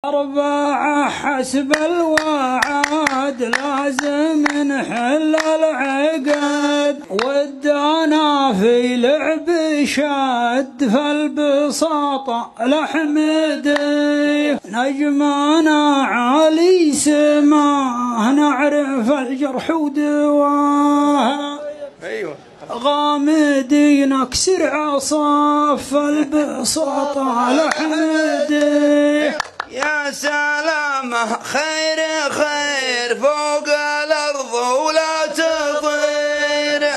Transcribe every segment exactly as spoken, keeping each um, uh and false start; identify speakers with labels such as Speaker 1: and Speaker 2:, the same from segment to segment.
Speaker 1: أربعة حسب الوعد لازم نحل العقد، ودانا في لعب شد فالبساطة الأحمدي، نجمنا عالي سماه نعرف الجرح ودواه،
Speaker 2: ايوه
Speaker 1: غامدي نكسر عصاف البساطة الأحمدي.
Speaker 2: يا سلامة خير خير فوق الأرض ولا تطير،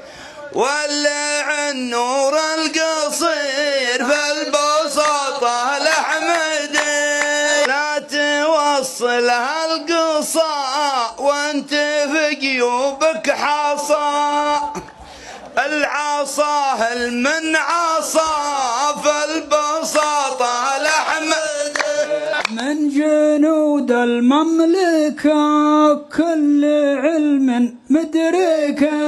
Speaker 2: ولع النور القصير فالبساطة الأحمدي، لا توصلها القصاء وانت في جيوبك حصى، العصا هل من عصا فالبساطة الأحمدي،
Speaker 1: من جنود المملكة كل علم مدركة،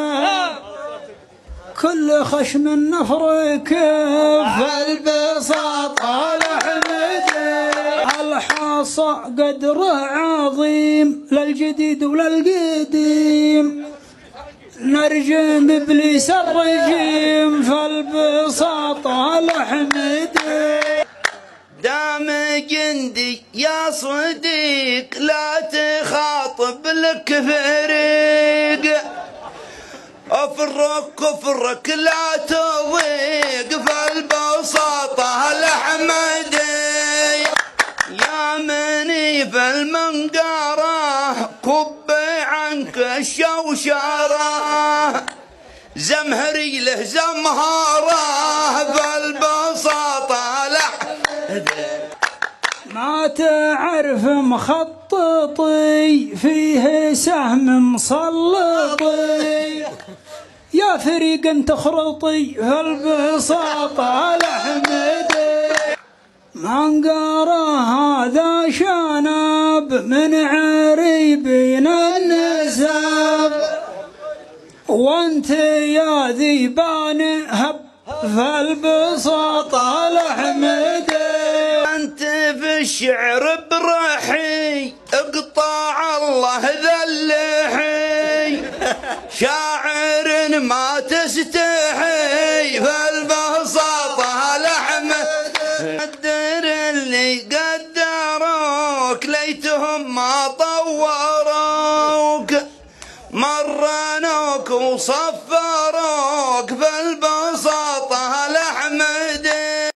Speaker 1: كل خشم نفركه فالبساطة الأحمدي، الحصى قدره عظيم للجديد وللقديم، نرجم ابليس الرجيم فالبساطة الأحمدي.
Speaker 2: دام جندي يا صديق لا تخاطب لك فريق، افرك كفرك لا تضيق فالبساطة الأحمدي، يا منيف المنقارة كب عنك الشوشرة، زمهري له زمهره فالبساطة الأحمدي،
Speaker 1: ما تعرف مخططي فيه سهم مسلطي، يا فريق تخرطي فالبساطة الأحمدي، منقارة هذا شنب من عريبين النسب، وانت يا ذيبان هب فالبساطة الأحمدي،
Speaker 2: انت في الشعر برحي اقطع الله ذا اللحي، شاعر ما تستحي فالبساطة